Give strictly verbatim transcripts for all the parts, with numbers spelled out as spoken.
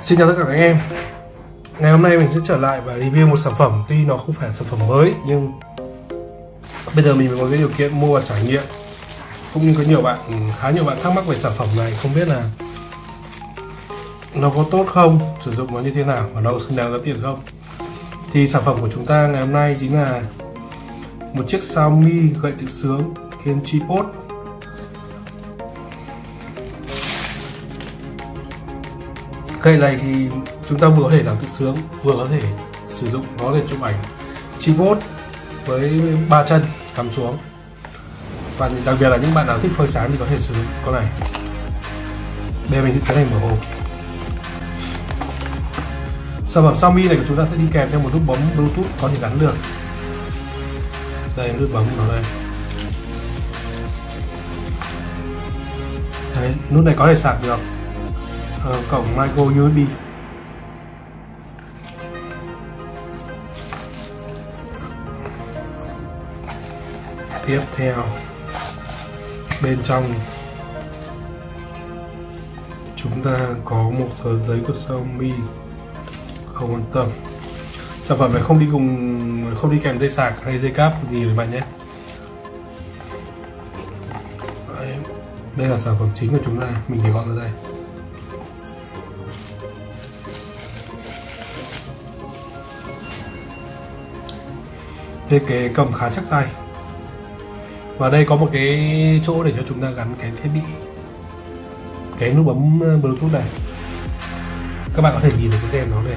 Xin chào tất cả các anh em. Ngày hôm nay mình sẽ trở lại và review một sản phẩm. Tuy nó không phải là sản phẩm mới, nhưng bây giờ mình có cái điều kiện mua và trải nghiệm. Cũng như có nhiều bạn, khá nhiều bạn thắc mắc về sản phẩm này, không biết là nó có tốt không, sử dụng nó như thế nào và nó có xứng đáng giá tiền không. Thì sản phẩm của chúng ta ngày hôm nay chính là một chiếc Xiaomi gậy tự sướng Ken Tripod. Gậy này thì chúng ta vừa có thể làm tự sướng, vừa có thể sử dụng nó để chụp ảnh tripod với ba chân cắm xuống. Và đặc biệt là những bạn nào thích phơi sáng thì có thể sử dụng con này. Đây mình sẽ tiến hành mở hộp. Sản phẩm Xiaomi này của chúng ta sẽ đi kèm theo một nút bấm Bluetooth có thể gắn được. Đây nút bấm của nó đây. Đấy, nút này có thể sạc được. Ờ, cổng micro u ét bê. Tiếp theo, bên trong chúng ta có một tờ giấy của Xiaomi. Không quan tâm, sản phẩm này không đi cùng, không đi kèm dây sạc hay dây cáp gì các bạn nhé. Đấy, đây là sản phẩm chính của chúng ta, mình để gọn ra đây. Thiết kế cầm khá chắc tay. Và đây có một cái chỗ để cho chúng ta gắn cái thiết bị, cái nút bấm Bluetooth này. Các bạn có thể nhìn được cái tem nó này.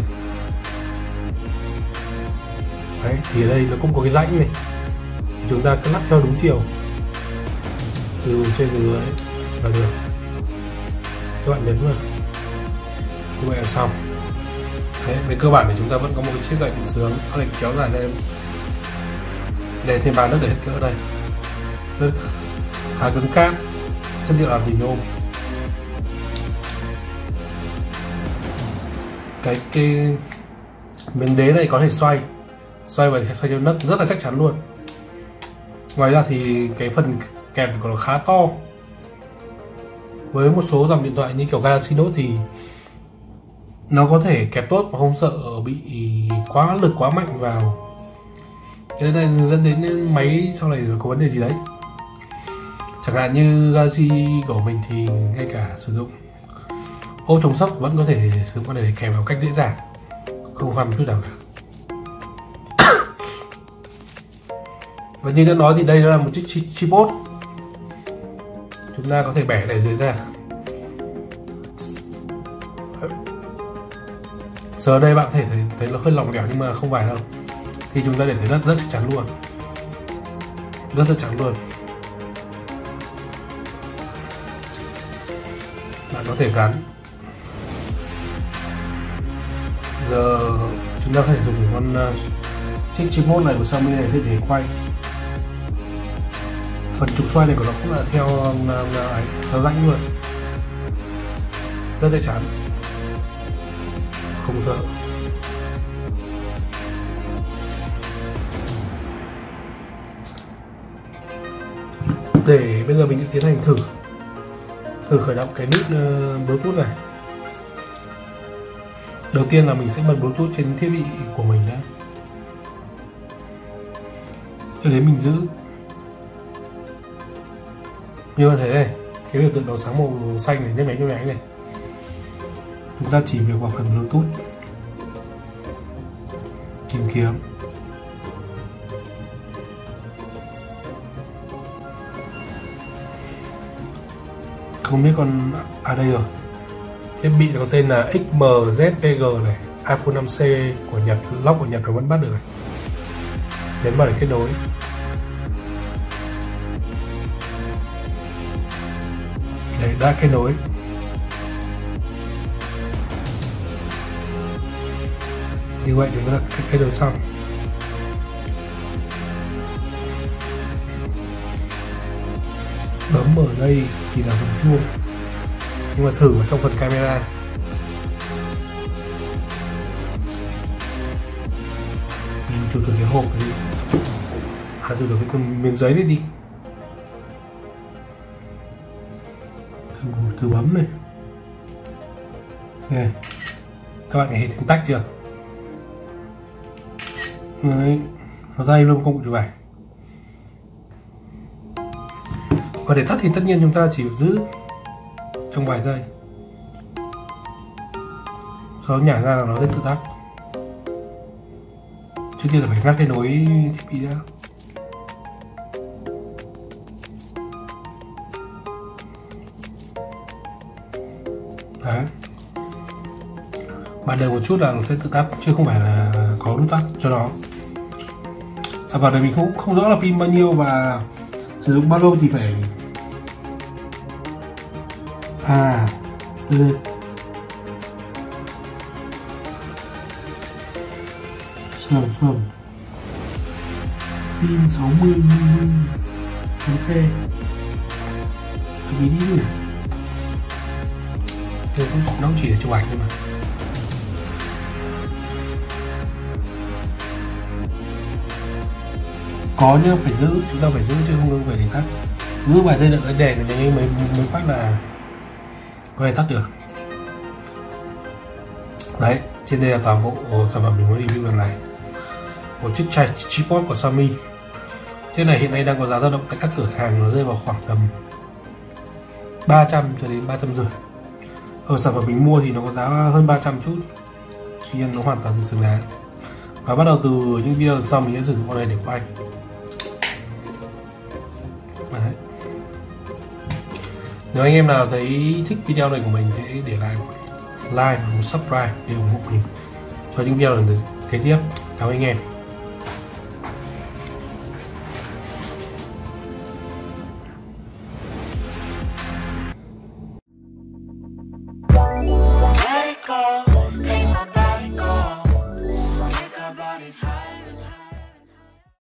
Đấy, thì ở đây nó cũng có cái rãnh này. Thì chúng ta cứ lắp theo đúng chiều, từ trên xuống dưới là được. Các bạn nhấn vào, như vậy là xong. Đấy, về cơ bản thì chúng ta vẫn có một cái chiếc gậy tự sướng có thể kéo dài lên. Để thêm bàn đất để hết cỡ đây. Rất khá cứng cáp, chất liệu là vì nhôm. Cái cái miếng đế này có thể xoay, xoay và xoay theo nấc rất là chắc chắn luôn. Ngoài ra thì cái phần kẹp của nó khá to. Với một số dòng điện thoại như kiểu Galaxy Note thì nó có thể kẹp tốt mà không sợ bị quá lực quá mạnh vào. Thế nên dẫn đến máy sau này có vấn đề gì đấy. Chẳng hạn như Galaxy của mình thì ngay cả sử dụng ô chống sốc vẫn có thể sử dụng con này để kèm vào cách dễ dàng, không khoan một chút nào cả. Và như đã nói thì đây là một chiếc tripod, chúng ta có thể bẻ để dưới ra. Giờ đây bạn có thể thấy, thấy nó hơi lỏng lẻo nhưng mà không phải đâu. Khi chúng ta để thấy đất rất chắc chắn luôn, rất chắc chắn luôn. Bạn có thể gắn. Giờ chúng ta có thể dùng con uh, chiếc tripod này của Xiaomi này để quay. Phần trục xoay này của nó cũng là theo uh, theo rãnh luôn, rất chắc chắn, không sợ. Để bây giờ mình sẽ tiến hành thử thử khởi động cái nút uh, Bluetooth này. Đầu tiên là mình sẽ bật Bluetooth trên thiết bị của mình đã. Cho đến mình giữ. Như bạn thấy này, cái biểu tượng đầu sáng màu xanh này, nhấp nháy nhấp nháy này. Chúng ta chỉ việc vào phần Bluetooth, tìm kiếm. Không biết con à đây rồi. Thiết bị có tên là X M Z P G này, iPhone năm C của Nhật, lock của Nhật nó vẫn bắt được này. Nhấn vào để kết nối. Đấy, đã kết nối. Như vậy chúng ta đã kết nối xong. Bấm ở đây thì là phần chuông, nhưng mà thử vào trong phần camera. Mình chụp được cái hộp này đi, à chụp được cái miếng giấy này đi. Thử, thử bấm này. Okay. Các bạn thấy tiếng tách chưa? Đấy, nó dây luôn công cụ chụp ảnh. Và để tắt thì tất nhiên chúng ta chỉ giữ trong vài giây, sau đó nhả ra là nó sẽ tự tắt. Trước tiên là phải ngắt cái nối thiết bị ra. Đấy, bạn đợi một chút là nó sẽ tự tắt, chứ không phải là có nút tắt cho nó. Sản phẩm này mình cũng không rõ là pin bao nhiêu và sử dụng bao lâu thì phải à ừ. Sản phẩm pin sáu mươi mi-li-mét. Ok, vì đi nhỉ, nó chỉ để chụp ảnh thôi mà. Có nhá, phải giữ, chúng ta phải giữ chứ không phải để tắt. Giữ vài giây đợi cái đèn này mới mới phát là có thể tắt được. Đấy, trên đây là toàn bộ sản phẩm mình muốn review lần này. Một chiếc chai tripod của Xiaomi. Chiếc này hiện nay đang có giá dao động tại các cửa hàng, nó rơi vào khoảng tầm ba trăm cho đến ba trăm rưỡi. Ở sản phẩm mình mua thì nó có giá hơn ba trăm chút, tuy nhiên nó hoàn toàn xứng đáng. Và bắt đầu từ những video sau mình sẽ sử dụng con này để quay. Đấy. Nếu anh em nào thấy thích video này của mình thì để lại một like và một subscribe để ủng hộ mình cho những video lần kế tiếp. Cảm ơn anh em. Let it go.